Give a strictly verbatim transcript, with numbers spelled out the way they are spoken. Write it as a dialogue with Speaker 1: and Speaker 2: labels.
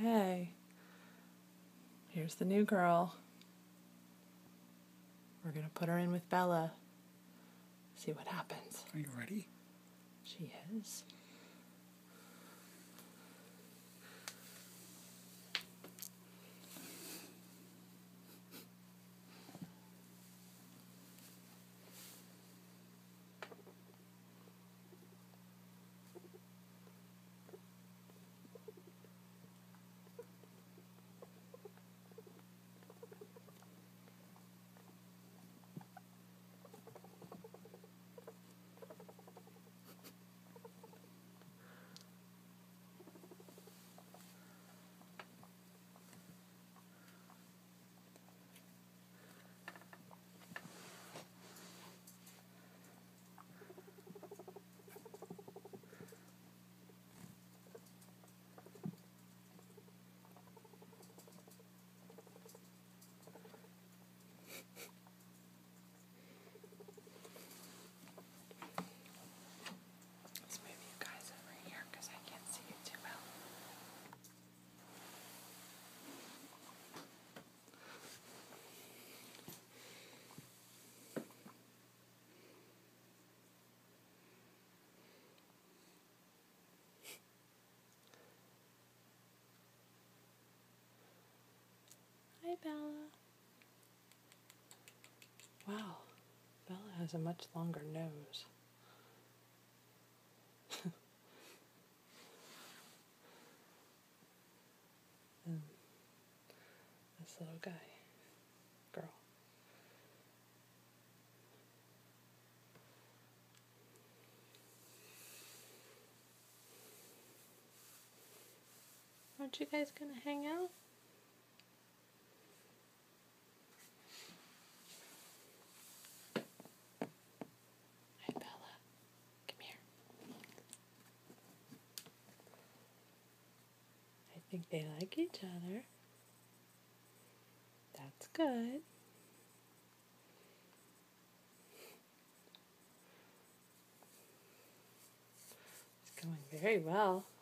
Speaker 1: Okay. Here's the new girl. We're going to put her in with Bella. See what happens.
Speaker 2: Are you ready?
Speaker 1: She is. Let's move you guys over here because I can't see you too well. Hi, Bella. Wow, Bella has a much longer nose. than this little guy, girl. Aren't you guys gonna hang out? Hi, Bella. Come here. I think they like each other. That's good. It's going very well.